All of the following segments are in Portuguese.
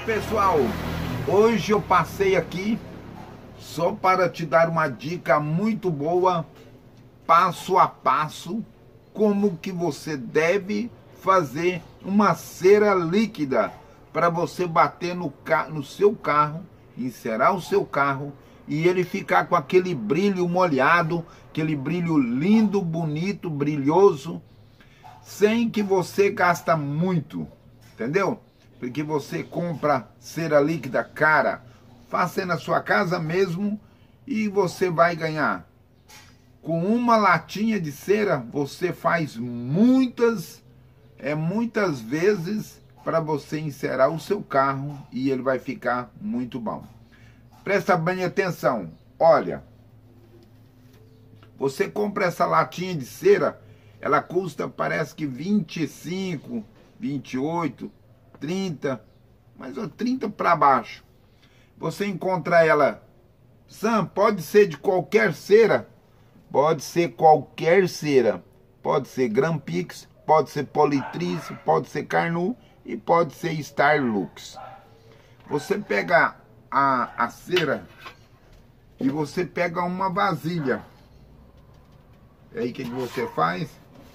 Pessoal, hoje eu passei aqui só para te dar uma dica muito boa, passo a passo, como que você deve fazer uma cera líquida para você bater no seu carro, encerar o seu carro e ele ficar com aquele brilho molhado, aquele brilho lindo, bonito, brilhoso, sem que você gasta muito, entendeu? Porque você compra cera líquida cara, faça na sua casa mesmo e você vai ganhar. Com uma latinha de cera, você faz muitas vezes para você encerar o seu carro e ele vai ficar muito bom. Presta bem atenção, olha, você compra essa latinha de cera, ela custa, parece que 25, 28, 30, mas 30 para baixo. Você encontra ela, Sam, pode ser de qualquer cera? Pode ser qualquer cera. Pode ser Grampix, pode ser Politriz, pode ser Carnu e pode ser Starlux. Você pega a cera e você pega uma vasilha. Aí o que você faz?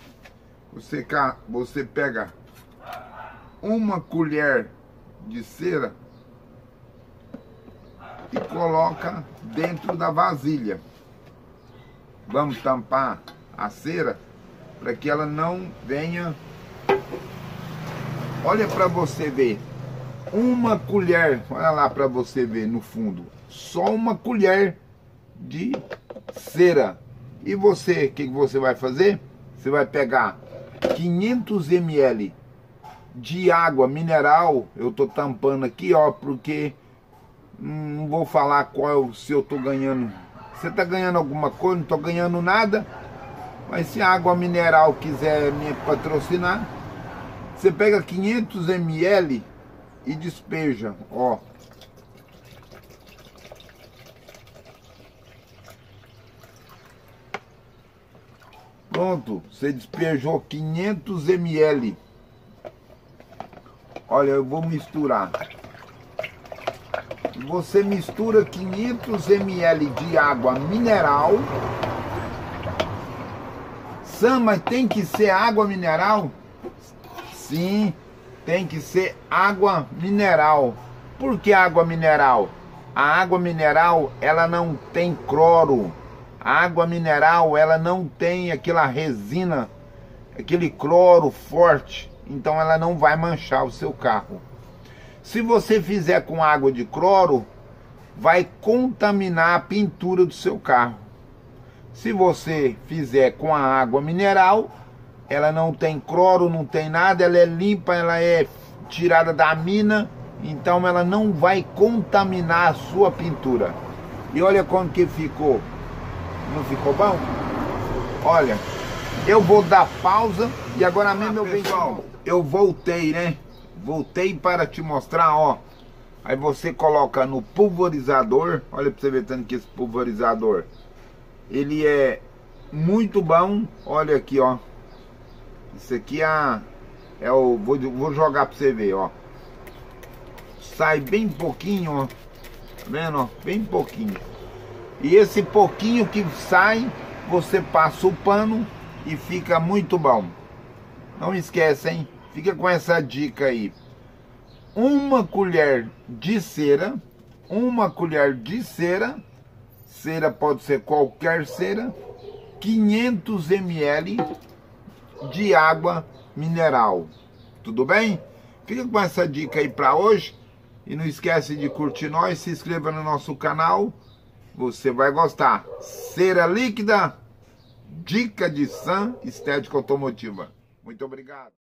Você pega uma colher de cera e coloca dentro da vasilha. Vamos tampar a cera para que ela não venha. Olha para você ver, uma colher, olha lá para você ver no fundo, só uma colher de cera. E você, o que você vai fazer? Você vai pegar 500 ml de água mineral. Eu tô tampando aqui, ó, porque não vou falar qual, se eu tô ganhando. Você tá ganhando alguma coisa? Não tô ganhando nada. Mas se a água mineral quiser me patrocinar, você pega 500 ml e despeja, ó. Pronto, você despejou 500 ml. Olha, eu vou misturar. Você mistura 500 ml de água mineral. Sam, mas tem que ser água mineral? Sim, tem que ser água mineral. Por que água mineral? A água mineral, ela não tem cloro. A água mineral, ela não tem aquela resina, aquele cloro forte. Então ela não vai manchar o seu carro. Se você fizer com água de cloro, vai contaminar a pintura do seu carro. Se você fizer com a água mineral, ela não tem cloro, não tem nada, ela é limpa, ela é tirada da mina, então ela não vai contaminar a sua pintura. E olha como que ficou. Não ficou bom? Olha, eu vou dar pausa e agora mesmo eu venho. Pessoal, eu voltei, né? Voltei para te mostrar, ó. Aí você coloca no pulverizador. Olha para você ver tanto que esse pulverizador, ele é muito bom. Olha aqui, ó. Isso aqui é o... Vou jogar para você ver, ó. Sai bem pouquinho, ó. Tá vendo, ó? Bem pouquinho. E esse pouquinho que sai, você passa o pano e fica muito bom. Não esquece, hein? Fica com essa dica aí. Uma colher de cera. Uma colher de cera. Cera pode ser qualquer cera. 500 ml de água mineral. Tudo bem? Fica com essa dica aí para hoje. E não esquece de curtir nós, se inscreva no nosso canal. Você vai gostar. Cera líquida, dica de Sam Estética Automotiva. Muito obrigado.